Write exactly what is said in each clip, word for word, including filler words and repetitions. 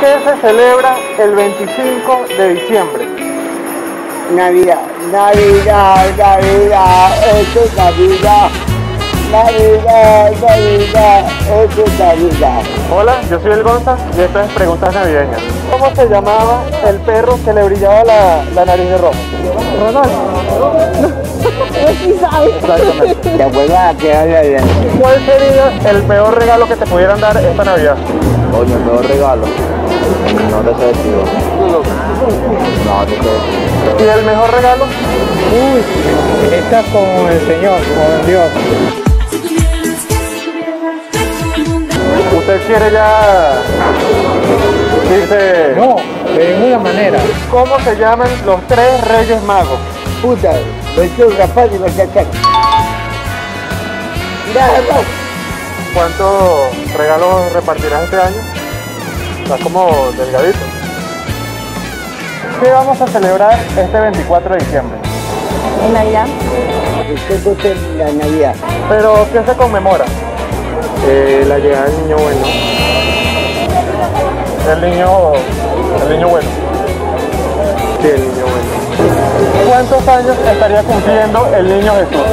¿Qué se celebra el veinticinco de diciembre? Navidad, Navidad, Navidad, eso es Navidad. Navidad, Navidad, eso es Navidad. Hola, yo soy el Gonza y esto es Preguntas Navideñas. ¿Cómo se llamaba el perro que le brillaba la, la nariz de rojo? Rodolfo. Sí sabes. Exactamente. Te vuelvas a quedar bien. ¿Cuál sería el peor regalo que te pudieran dar esta Navidad? Coño, el peor regalo. No te sé decir. No, te sé decir. ¿Y el mejor regalo? Uy, estás con el Señor, con Dios. ¿Usted quiere ya...? Dice... No, de ninguna manera. ¿Cómo se llaman los tres Reyes Magos? Puta, versión Rafael y versión Chaco. Nada más. ¿Cuántos regalos repartirás este año? Estás como delgadito. ¿Qué vamos a celebrar este veinticuatro de diciembre? En Navidad. ¿Qué cosa es la Navidad? ¿Pero qué se conmemora? Eh, la llegada del niño bueno. El niño... el niño bueno. Sí, el niño bueno. ¿Cuántos años estaría cumpliendo el niño Jesús?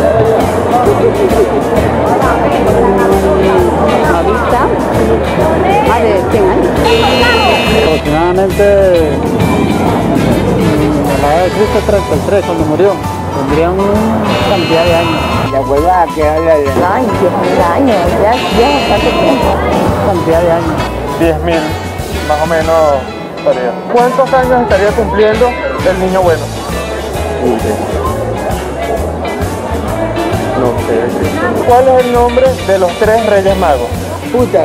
Ahorita, más de cien años. Aproximadamente en la edad de Cristo treinta y tres, cuando murió. Tendrían una cantidad de años. Te vuelvas a quedar bien. Ay, diez mil años, ya, ya es bastante tiempo. Cantidad de años. diez mil, más o menos estaría. ¿Cuántos años estaría cumpliendo el niño bueno? No sé. ¿Cuál es el nombre de los tres Reyes Magos? Puta,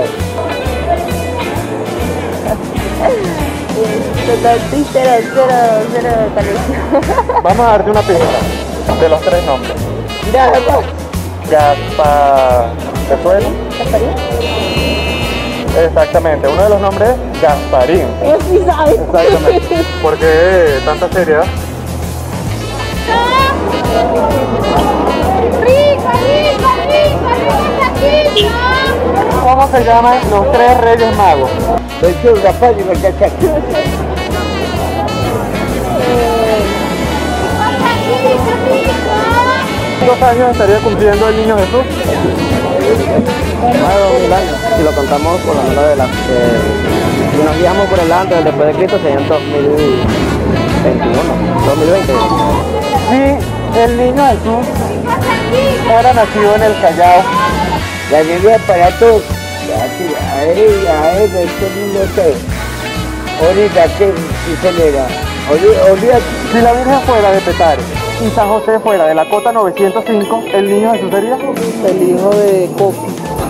Total, sí, cero, cero, cero conexión. Vamos a darte una pista de los tres nombres. nada más. Gaspar... ¿Te suena? ¿Gasparín? Exactamente, uno de los nombres es Gasparín. Él sí sabe. Exactamente. ¿Por qué tanta seriedad? ¡Rico, rico, rico, rico, ¿Cómo se llaman los tres Reyes Magos? Versión Rafael y versión Chaco. ¿Cuántos años estaría cumpliendo el niño Jesús? Más de dos mil años. Si lo contamos por lo menos de la... Eh, si nos guiamos por el antes del después de Cristo, serían dos mil veintiuno, dos mil veinte. Si el niño Jesús era nacido en el Callao, La Navidad para todos. Así, a él, a él, este niño sé. Ahorita, ¿qué celebra? Olvídate. si la Virgen fuera de Petare y San José fuera de la cota novecientos cinco, ¿el niño Jesús sería? El hijo de Coco.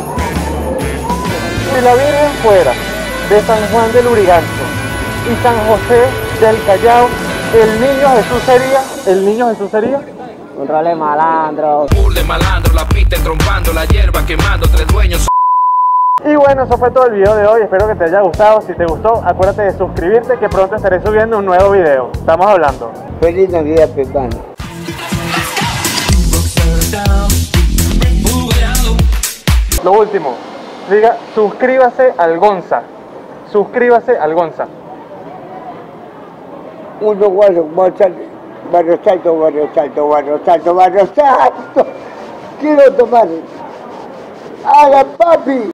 Si la Virgen fuera de San Juan del Urigancho y San José del Callao, ¿el niño Jesús sería? ¿El niño Jesús sería? Un role malandro. Burle malandro, la pista trompando, la hierba quemando, tres dueños. Y bueno, eso fue todo el video de hoy, espero que te haya gustado. Si te gustó, acuérdate de suscribirte, que pronto estaré subiendo un nuevo video. Estamos hablando. Feliz Navidad, Pepano. Lo último, diga, suscríbase al Gonza. Suscríbase al Gonza. Uno, guardo, barro salto, barro salto, barro salto, barro salto. Quiero tomar. ¡Haga, papi!